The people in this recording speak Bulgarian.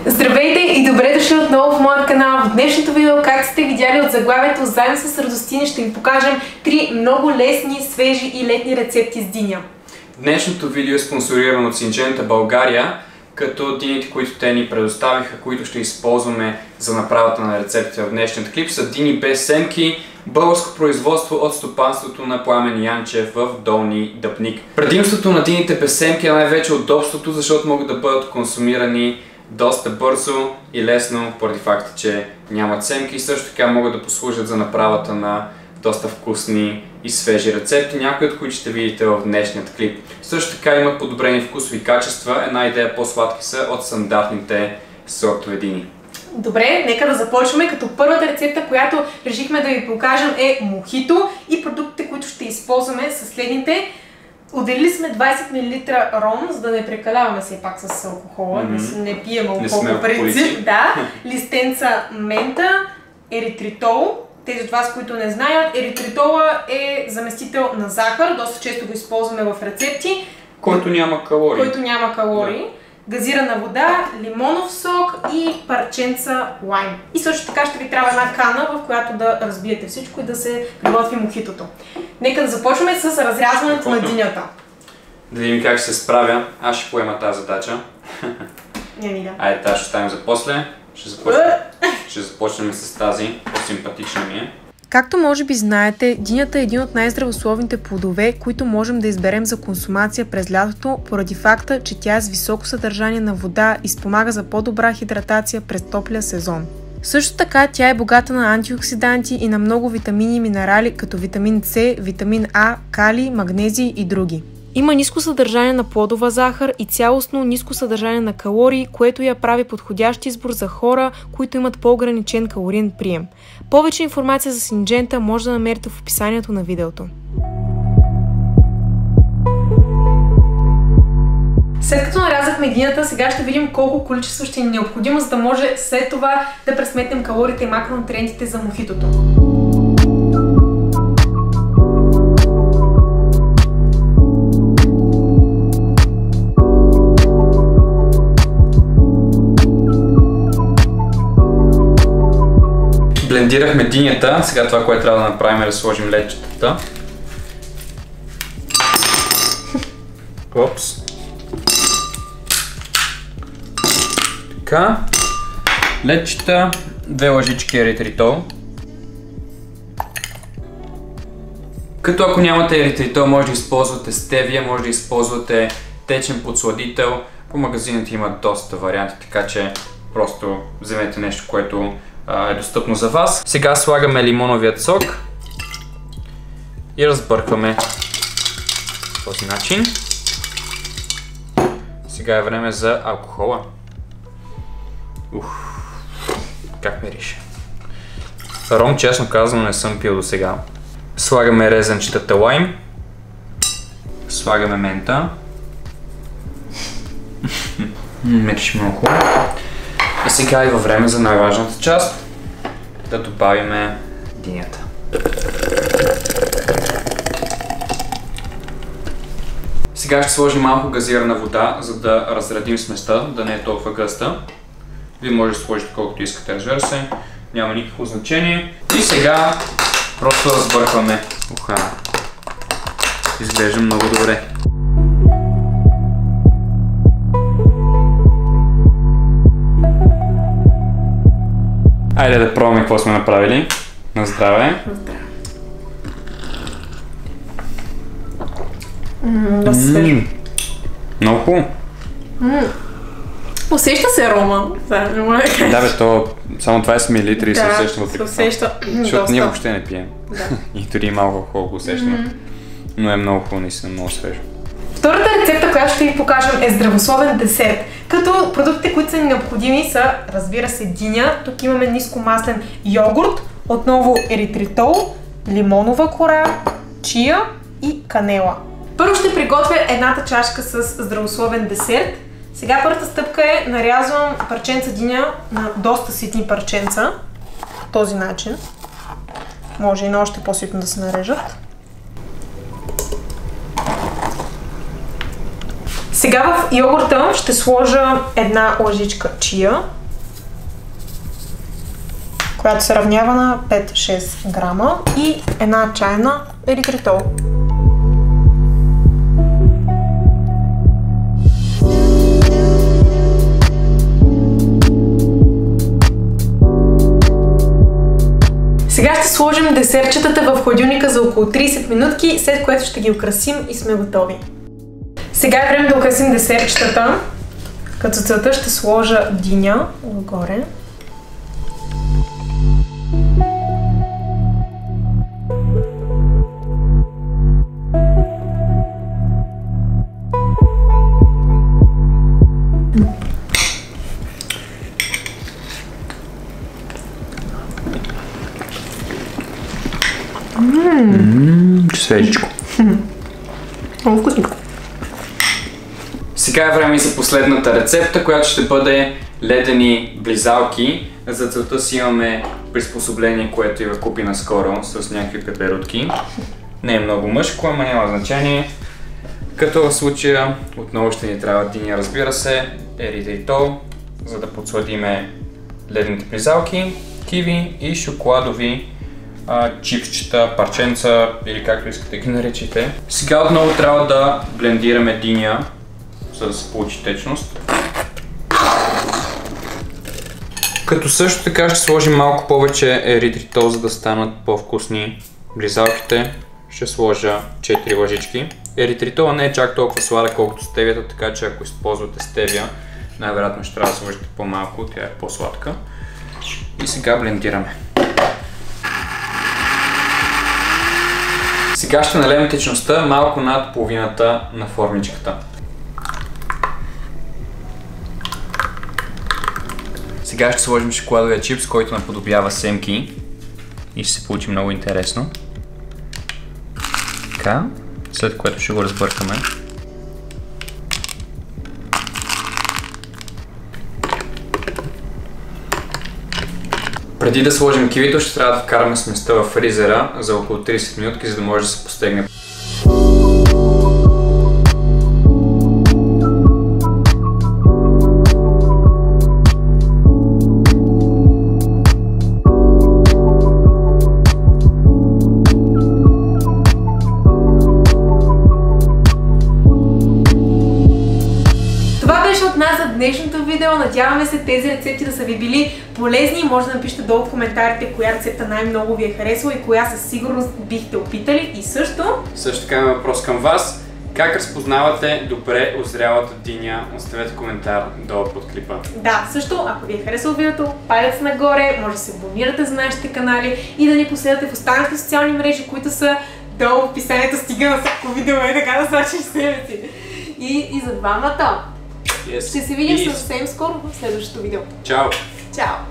Здравейте и добре дошли отново в моят канал. В днешното видео, както сте видяли от заглавието, заедно с Радостина ще ви покажем 3 много лесни, свежи и летни рецепти с диня. Днешното видео е спонсорирано от Syngenta България, като дините, които те ни предоставиха, които ще използваме за направата на рецептите в днешният клип, са дини без семки, българско производство от стопанството на Пламен Янчев в Долни Дъбник. Предимството на дините без семки е най-вече удобството, защото могат да бъдат консумирани доста бързо и лесно, поради факта, че нямат семки и също така могат да послужат за направата на доста вкусни и свежи рецепти, някои от които ще видите в днешният клип. Също така имат подобрени вкусови качества, една идея по-сладки са от стандартните сортове дини. Добре, нека да започваме, като първата рецепта, която решихме да ви покажем е мохито и продуктите, които ще използваме са следните. Отделили сме 20 мл ром, за да не прекаляваме все пак с алкохола, не пием алкохол по принцип. Да, листенца мента, еритритол. Тези от вас, които не знаят, еритритола е заместител на захар, доста често го използваме в рецепти. Който няма калории. Да. Газирана вода, лимонов сок и парченца лайм. И също така ще ви трябва една кана, в която да разбиете всичко и да се приготви мохитото. Нека да започваме с разрязването на динята. Да видим как ще се справя. Аз ще поема тази задача. Айде, тази ще оставим за после. Ще започнем с тази, по-симпатична ми е. Както може би знаете, динята е един от най-здравословните плодове, които можем да изберем за консумация през лятото, поради факта, че тя е с високо съдържание на вода и спомага за по-добра хидратация през топлия сезон. Също така тя е богата на антиоксиданти и на много витамини и минерали, като витамин С, витамин А, калий, магнезий и други. Има ниско съдържание на плодова захар и цялостно ниско съдържание на калории, което я прави подходящ избор за хора, които имат по-ограничен калориен прием. Повече информация за Syngenta може да намерите в описанието на видеото. След като нарязахме динята, сега ще видим колко количество ще ни е необходимо, за да може след това да пресметнем калориите и макронутриентите за мохитото. Блендирахме динята, сега това, което трябва да направим е да сложим ледчетата. Опс. Така. Ледчета, 2 лъжички еритритол. Като ако нямате еритритол, може да използвате стевия, може да използвате течен подсладител. По магазините има доста варианти, така че просто вземете нещо, което е достъпно за вас. Сега слагаме лимоновият сок и разбъркваме по този начин. Сега е време за алкохола. Как мирише. Ром, честно казано, не съм пил до сега. Слагаме резанчетата лайм. Слагаме мента. Мирише много хубаво. И сега е във време за най-важната част, да добавим динята. Сега ще сложим малко газирана вода, за да разредим сместа, да не е толкова гъста. Вие може да сложите колкото искате, разбира се, няма никакво значение. И сега просто разбъркваме. Изглежда много добре. Айде да пробваме какво сме направили. На здраве! Да се свежи. Много хубаво. Усеща се арома. Да бе, то само 20 мл и се усеща вътре. Да, се усеща. Защото ние въобще не пием. И дори малко хубаво го усещаме. Но е много хубаво, наистина много свежо. Втората рецепта, която ще ви покажем, е здравословен десерт. Като продуктите, които са ни необходими са, разбира се, диня. Тук имаме нискомаслен йогурт, отново еритритол, лимонова кора, чия и канела. Първо ще приготвя едната чашка с здравословен десерт. Сега първата стъпка е нарязвам парченца диня на доста ситни парченца. По този начин. Може и на още по-ситно да се нарежат. Сега в йогурта ще сложа една лъжичка чия, която се равнява на 5-6 грама и една чайна еритритол. Сега ще сложим десертчетата в хладилника за около 30 минутки, след което ще ги украсим и сме готови. Сега е време да украсим десертчетата. Като целта ще сложа диня отгоре. Свежичко. Много вкусничко. Сега е време и за последната рецепта, която ще бъде ледени близалки. За целта си имаме приспособление, което Ива купи наскоро с някакви пеперутки. Не е много мъжко, ама няма значение. Като в случая отново ще ни трябва диня, разбира се, еритритол, за да подсладиме ледените близалки, киви и шоколадови чипсчета, парченца или както искате ги наречете. Сега отново трябва да блендираме диня, за да се получи течност. Като също така ще сложим малко повече еритритол, за да станат по-вкусни близалките. Ще сложа 4 лъжички. Еритритола не е чак толкова сладък, колкото стевията, така че ако използвате стевия, най-вероятно ще трябва да сложите по-малко, тя е по-сладка. И сега блендираме. Сега ще налеем течността малко над половината на формичката. Сега ще сложим шоколадовия чипс, който наподобява семки и ще се получи много интересно. Така, след което ще го разбъркаме. Преди да сложим кивито, ще трябва да вкараме сместа в фризера за около 30 минутки, за да може да се постигне. Днешното видео. Надяваме се тези рецепти да са ви били полезни. Може да напишете долу в коментарите коя рецепта най-много ви е харесала и коя със сигурност бихте опитали. И също така има въпрос към вас. Как разпознавате добре озрялата диня? Оставете коментар долу под клипа. Да, също, ако ви е харесало видеото, палец нагоре, може да се абонирате за нашите канали и да ни последвате в останалите социални мрежи, които са долу в описанието. Стига на всяко видео и така да сочиш себе си. И за двамата. Yes. Ще се видим съвсем скоро в следващото видео. Чао! Чао!